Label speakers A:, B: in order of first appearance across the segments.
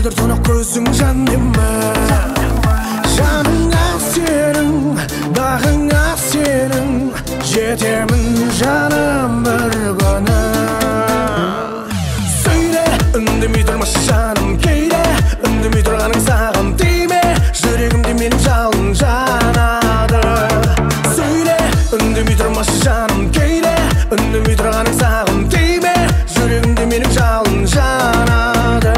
A: мөлдір тұнық көзің жаныма. Жаныңа сенің, бағыңа сенің, жетемін жаным бір күні. Сөйле, үндемей тұрмашы жаным кейде, үндемей тұрғаның саған тиме, жүрегімде менің жалын жанады. Сөйле, үндемей тұрмашы жаным кейде, үндемей тұрғаның саған тиме, жүрегімде менің жалын жанады.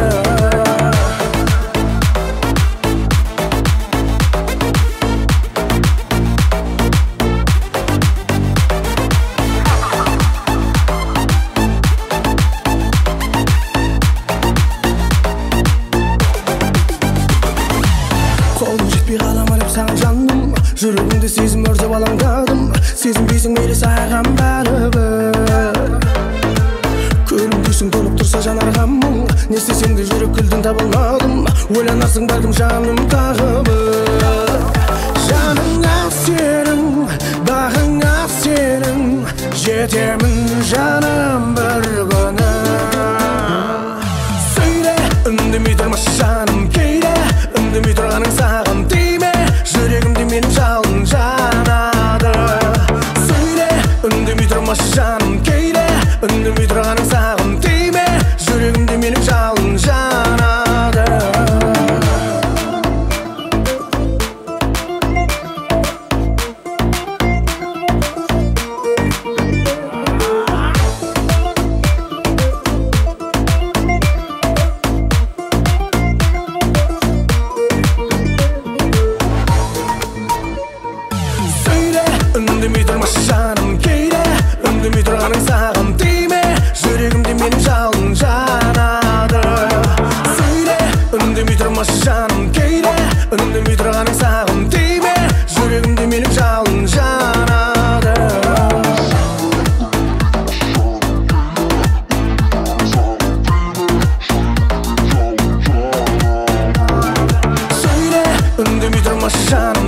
A: Қолым жетпей қалама деп саған жаным, жүрегімді сезім өртеп алаңдадым. Сезінбейсің мейлі саған бәрібір, көрінбейсің толып тұрса жанарға мұң. Не істесең де жүрек кілтін табылмадым, ойланарсың бәлкім жаным тағы бір. Жаныңа сенің, бағыңа сенің, жетемін жаным бір күні. Сөйле, үндемей тұрмашы жаным кейде, үндемей тұрғаның саған тиме, жүрегімде менің жалын жанады. Сөйле, үндемей тұрмашы жаным кейде, үндемей тұрғаның саған тиме, жүрегімде менің жалын жанады. Үндемей тұрмашы жаным кейде, үндемей тұрғаның саған тиме, жүрегімде менің жалын жанады. Сөйле, үндемей тұрмашы жаным кейде, үндемей тұрғаның саған тиме, жүрегімде менің жалын жанады. Сөйле, үндемей тұрмашы жаным